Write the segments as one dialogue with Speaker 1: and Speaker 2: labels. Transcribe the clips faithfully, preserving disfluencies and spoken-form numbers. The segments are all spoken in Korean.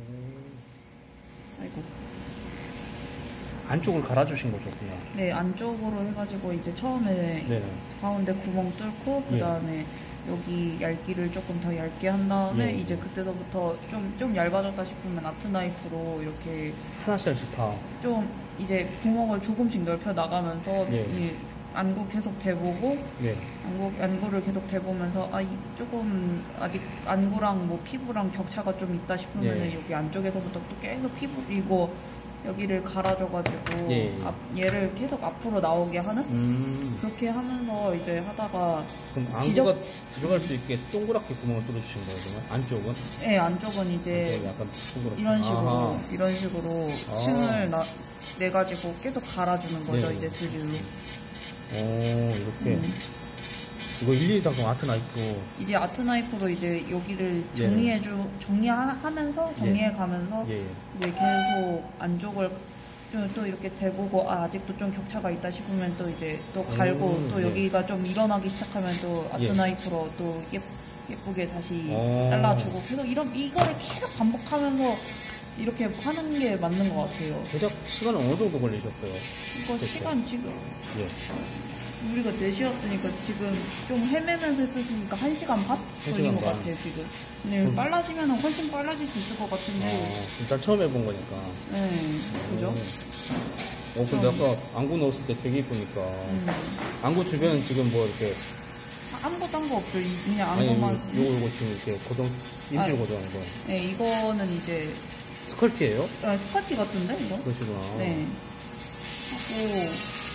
Speaker 1: 음.
Speaker 2: 아이고.
Speaker 1: 안쪽을 갈아주신 거죠, 그냥?
Speaker 2: 네, 안쪽으로 해가지고 이제 처음에
Speaker 1: 네네.
Speaker 2: 가운데 구멍 뚫고 그 다음에 예. 여기 얇기를 조금 더 얇게 한 다음에 예. 이제 그때서부터 좀, 좀 얇아졌다 싶으면 아트 나이프로 이렇게
Speaker 1: 하나씩 하나씩 다
Speaker 2: 좀 이제 구멍을 조금씩 넓혀 나가면서
Speaker 1: 예.
Speaker 2: 이 안구 계속 대보고
Speaker 1: 예.
Speaker 2: 안구, 안구를 계속 대보면서 아, 이 조금 아직 안구랑 뭐 피부랑 격차가 좀 있다 싶으면 예. 여기 안쪽에서부터 또 계속 피부 이거 여기를 갈아줘가지고
Speaker 1: 예.
Speaker 2: 앞, 얘를 계속 앞으로 나오게 하는
Speaker 1: 음.
Speaker 2: 그렇게 하면서 이제 하다가
Speaker 1: 그럼 안구가
Speaker 2: 지적...
Speaker 1: 들어갈 수 있게 동그랗게 구멍을 뚫어주신 거예요, 그러면? 안쪽은?
Speaker 2: 네, 안쪽은 이제
Speaker 1: 안쪽은 약간 동그랗게.
Speaker 2: 이런 식으로
Speaker 1: 아하.
Speaker 2: 이런 식으로
Speaker 1: 아.
Speaker 2: 층을 나, 내가지고 계속 갈아주는 거죠. 네. 이제 드릴로.
Speaker 1: 오, 이렇게. 음. 이거 일일이 다 그럼 아트 나이프로.
Speaker 2: 이제 아트 나이프로 이제 여기를 정리해주, 예. 정리하면서 정리해가면서 예. 이제 계속 안쪽을 또 이렇게 대보고 아, 아직도 좀 격차가 있다 싶으면 또 이제 또 갈고 음, 또 여기가 예. 좀 일어나기 시작하면 또 아트 예. 나이프로 또 예, 예쁘게 다시 오. 잘라주고 계속 이런 이거를 계속 반복하면서 이렇게 하는 게 맞는 것 같아요.
Speaker 1: 제작 시간은 어느 정도 걸리셨어요?
Speaker 2: 이거 그때? 시간 지금
Speaker 1: 예.
Speaker 2: 우리가 네 시였으니까 지금 좀 헤매면서 했으니까 한 시간 반 걸린 것 같아요, 지금. 근데 음. 빨라지면 훨씬 빨라질 수 있을 것 같은데.
Speaker 1: 아, 일단 처음 해본 거니까.
Speaker 2: 네, 그죠?
Speaker 1: 어, 근데 아까 안구 넣었을 때 되게 이쁘니까. 음. 안구 주변은 지금 뭐 이렇게.
Speaker 2: 아무것도 한 거 없죠. 그냥 안구만.
Speaker 1: 아니, 요거, 요거 지금 이렇게 고정, 임시로 아, 고정한 거.
Speaker 2: 네, 이거는 이제.
Speaker 1: 스컬피예요?
Speaker 2: 아, 스컬피 같은데, 이거?
Speaker 1: 그러시구나.
Speaker 2: 네. 하고.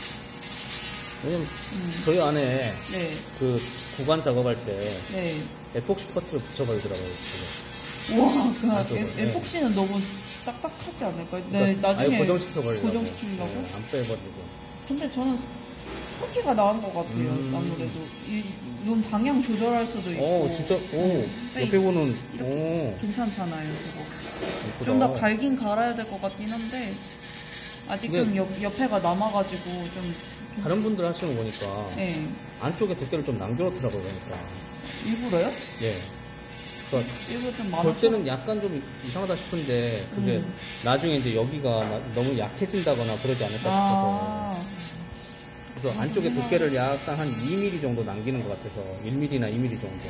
Speaker 1: 왜냐면 음. 저희 안에
Speaker 2: 네.
Speaker 1: 그 구간 작업할 때
Speaker 2: 네.
Speaker 1: 에폭시 퍼트를 붙여버리더라고요.
Speaker 2: 우와, 그 에폭시는 네. 너무 딱딱하지 않을까요? 네,
Speaker 1: 그러니까
Speaker 2: 나중에
Speaker 1: 아예 고정시켜버리려고.
Speaker 2: 고정시키려고?
Speaker 1: 네, 안 빼버리고.
Speaker 2: 근데 저는 스커키가 나은 것 같아요. 음. 아무래도 이, 눈 방향 조절할 수도 있고.
Speaker 1: 어, 진짜. 오, 옆에 보는. 오,
Speaker 2: 괜찮잖아요. 그거. 좀 더 갈긴 갈아야 될 것 같긴 한데 아직 좀 옆, 옆에가 남아가지고 좀.
Speaker 1: 다른 분들 하시는 거 보니까
Speaker 2: 네.
Speaker 1: 안쪽에 두께를 좀 남겨놓더라고요. 그러니까.
Speaker 2: 일부러요?
Speaker 1: 예. 그러니까
Speaker 2: 일부러 좀
Speaker 1: 볼 때는 약간 좀 이상하다 싶은데 그게 음. 나중에 이제 여기가 너무 약해진다거나 그러지 않을까 싶어서. 아. 그래서 안쪽에 두께를 약간 한 이 밀리미터 정도 남기는 것 같아서 일 밀리미터나 이 밀리미터 정도.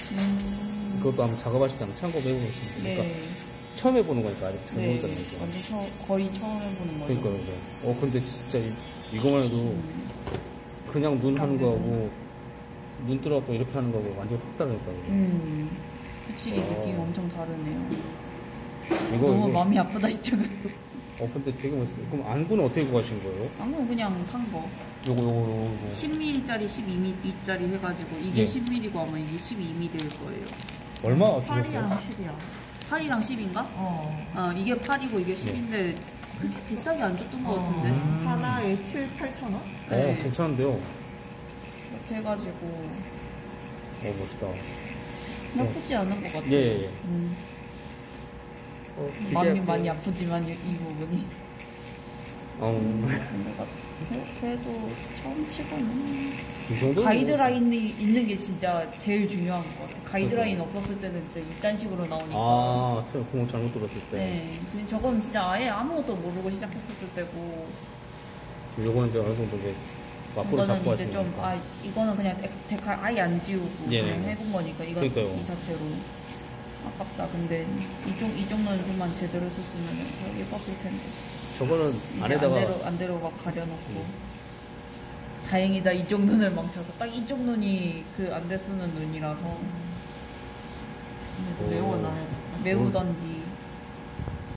Speaker 1: 음. 그것도 한번 작업하실 때 한번 참고해보시면 됩니다.
Speaker 2: 네.
Speaker 1: 그러니까 처음 해보는 거니까 아직 잘 모르잖아요.
Speaker 2: 네. 완전 처, 거의 처음 해보는 거예요.
Speaker 1: 그러니까요. 어 근데 진짜 이거만 해도 음. 그냥 눈 하는 거하고 눈 뜨라고 이렇게 하는 거하고 완전 확 다르니까요.
Speaker 2: 음. 확실히 어. 느낌이 엄청 다르네요.
Speaker 1: 이거,
Speaker 2: 너무
Speaker 1: 이거.
Speaker 2: 마음이 아프다 이쪽은.
Speaker 1: 어 근데 되게 멋있어요. 그럼 안구는 어떻게 구하신 거예요?
Speaker 2: 안구는 그냥 산 거.
Speaker 1: 요거 요거 요거.
Speaker 2: 십 밀리미터짜리 십이 밀리미터짜리 해가지고 이게 네. 십 밀리미터고 아마 이게 십이 밀리미터일 거예요.
Speaker 1: 얼마 주셨어요?
Speaker 2: 팔이랑 십이야. 팔이랑 십인가? 어. 어 이게 팔이고 이게 십인데 그렇게 비싸게 안 줬던 것 어. 같은데.
Speaker 3: 음. 하나에 칠, 팔천 원?
Speaker 1: 네. 어 괜찮은데요.
Speaker 2: 이렇게 해가지고.
Speaker 1: 어 멋있다.
Speaker 2: 나쁘지 어. 않은 것 같아요.
Speaker 1: 예. 예.
Speaker 2: 음.
Speaker 1: 어,
Speaker 2: 마음이 많이 아프지만 이, 이 부분이.
Speaker 1: 어.
Speaker 2: 근데 그래도 처음 치고는
Speaker 1: 이 정도
Speaker 2: 가이드라인이 있는 게 진짜 제일 중요한 것 같아요. 가이드라인 그러니까. 없었을 때는 진짜 이딴 식으로 나오니까.
Speaker 1: 아, 제가 구멍 잘못 뚫었을 때.
Speaker 2: 네. 근데 저건 진짜 아예 아무것도 모르고 시작했었을 때고.
Speaker 1: 지금 요거는 이제 어느 정도 이제 앞으로 잡고
Speaker 2: 이제 좀, 아, 이거는 그냥 데칼 아예 안 지우고
Speaker 1: 예.
Speaker 2: 그냥 해본 거니까 이거 이 자체로 아깝다. 근데 이쪽 이 정도는 좀만 제대로 했었으면 더 예뻤을 텐데.
Speaker 1: 저거는 안에다가
Speaker 2: 안대로, 안대로 막 가려놓고. 음. 다행이다 이쪽 눈을 망쳐서 딱 이쪽 눈이 그 안대 쓰는 눈이라서.
Speaker 3: 매우 나요.
Speaker 2: 매우던지.